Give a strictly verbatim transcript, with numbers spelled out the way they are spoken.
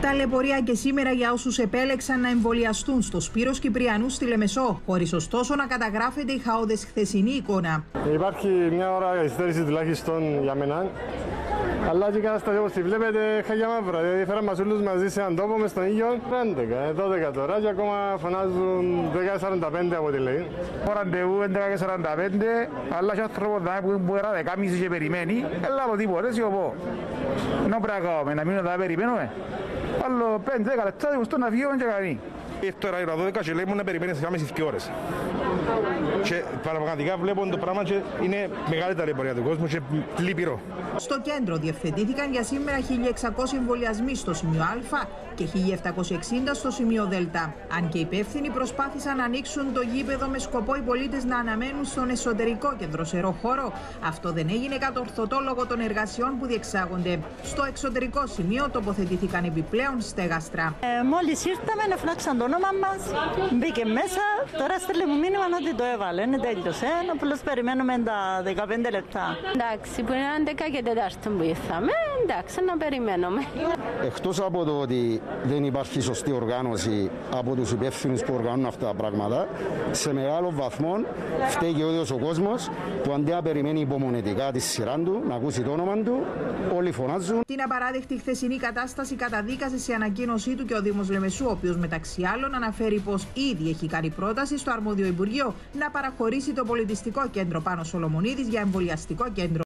Ταλαιπωρία και σήμερα για όσους επέλεξαν να εμβολιαστούν στο Σπύρος Κυπριανού στη Λεμεσό, χωρίς ωστόσο να καταγράφεται η χαόδες χθεσινή εικόνα. Υπάρχει μια ώρα καθυστέρηση τουλάχιστον για μένα. Αλλά και η κατάσταση όπως τη βλέπετε χαγιά μαύρα, δηλαδή φέραμε μας όλους μαζί σε έναν τόπο μες στον ήλιο έντεκα, δώδεκα τώρα και ακόμα φωνάζουν δέκα και σαράντα πέντε από τη λέει. Το ραντεβού έντεκα και σαράντα πέντε, αλλά και άνθρωπος που era δεκάμιση και περιμένει, έλα από τίποτε, έτσι οπό. Να πρέπει να κάνουμε, να μείνουμε να περιμένουμε. Άλλο πέντε δέκα λεπτά δημοστό να φύγουμε και κάνει. Ήρθε τώρα η ώρα δώδεκα και λέει μου να περιμένεις κάμιση δύο ώρες. Και πραγματικά βλέπω το πράγμα και είναι μεγαλύτερη πορεία του κόσμου και λυπηρό. Στο κέντρο διευθετήθηκαν για σήμερα χίλια εξακόσιοι εμβολιασμοί στο σημείο Α και χίλια επτακόσιοι εξήντα στο σημείο Δ. Αν και οι υπεύθυνοι προσπάθησαν να ανοίξουν το γήπεδο με σκοπό οι πολίτες να αναμένουν στον εσωτερικό και δροσερό χώρο, αυτό δεν έγινε κατορθωτό λόγω των εργασιών που διεξάγονται. Στο εξωτερικό σημείο τοποθετήθηκαν επιπλέον στέγαστρα. Ε, μόλις ήρθαμε να φωνάξαν το όνομα μας, μπήκε μέσα, τώρα στέλνει μου μήνυμα ότι το έβαλε. Είναι τέλειωσε, απλώς περιμένουμε τα δεκαπέντε λεπτά. Εντάξει, που είναι έντεκα και τετάρτη που ήρθαμε, εντάξει, να περιμένουμε. Εκτός από το ότι δεν υπάρχει σωστή οργάνωση από τους υπεύθυνους που οργανώνουν αυτά τα πράγματα, σε μεγάλο βαθμό φταίει και ο ίδιος ο κόσμος που αντί να περιμένει υπομονετικά τη σειρά του, να ακούσει το όνομα του, όλοι φωνάζουν. Την απαράδεκτη χθεσινή κατάσταση καταδίκασε σε ανακοίνωσή του και ο Δήμος Λεμεσού, ο οποίος μεταξύ άλλων αναφέρει πως ήδη έχει κάνει πρόταση στο αρμόδιο Υπουργείο να παραχωρήσει το πολιτιστικό κέντρο Πάνος Σολομονίδης για εμβολιαστικό κέντρο.